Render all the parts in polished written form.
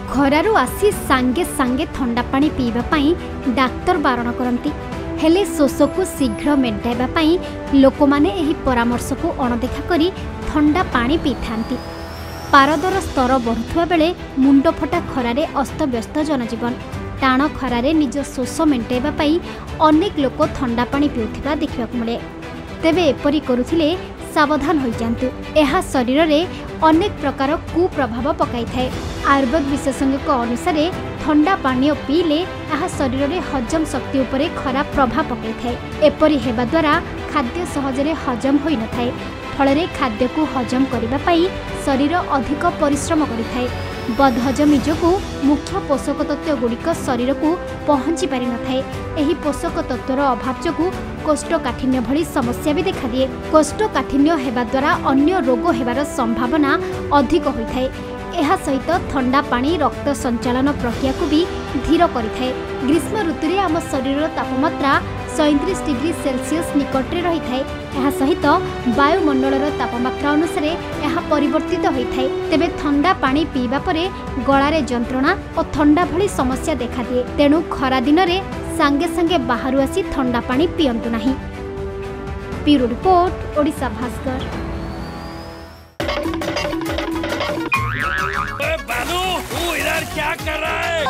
खरारु आसी सांगे सांगे ठंडा पानी पीवा पाई डाक्तर बारण करती हेले शोष को शीघ्र मेंटाइबा पाई लोक माने एही परामर्श को अणदेखा करी ठंडा पानी पी थांती। पारदर स्तर बढ़ुवा बेले मुंड फटा खरारे अस्तव्यस्त जनजीवन टाण खरारे निज शोष मेंटाइबा पाई अनेक लोक ठंडा पानी पिउथिबा देखिबाकु मिले। तेबे एपरि करुथिले सावधान हो जातु। यह शरीर में अनेक प्रकार कुप्रभाव पकाई थाए। आयुर्वेद विशेषज्ञ अनुसार ठंडा पानी पीले यह शरीर में हजम शक्ति उपरे खराब प्रभाव पकाई थाए। एपरि हेबा द्वारा खाद्य सहजरे हजम होई न थाए। फल खाद्य को हजम करने पाई शरीर अधिक परिश्रम करिथाए। बदहजमी जोगु मुख्य पोषक तत्व गुड़िक शरीर को पहुंची पारि न थाए। एही पोषक तत्वर अभाव जोगु कोष्ठकाठिन्य भली समस्या भी देखा दिए। कोष्ठकाठिन्य हेबा द्वारा अन्य रोग हेबार संभावना अधिक होइथाए। एहा सहित ठंडा पानी रक्त संचालन प्रक्रिया को भी धीर करिथाए। ग्रीष्म ऋतु में आम शरीर तापमात्रा 37 डिग्री सेल्सियस निकट में रही थाए। यह सहित वायुमंडल तापमात्रा अनुसार यह परिवर्तित होता है। तेबे ठंडा पानी पीवा परे गलारे जंत्रणा और ठंडा भली समस्या देखा दिए। तेणु खरा दिन में सांगे सांगे बाहर आसी ठंडा पानी पियंतु नहीं। Bureau report, Odisha Bhaskar. बालू, तू इधर क्या कर रहा है?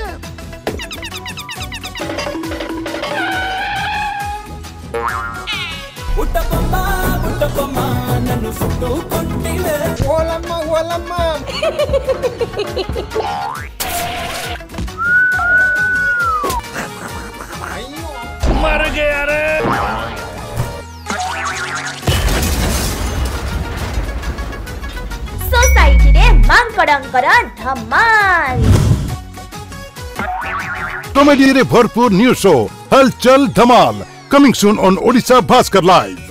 नन्नु सुट्टू कोट्टिवे ओलम्मा ओलम्मा मर गया रे। सोसाइटी रे मांकड़ंकर धमाल। कॉमेडी रे भरपूर न्यूज शो हलचल धमाल coming soon on Odisha Bhaskar live.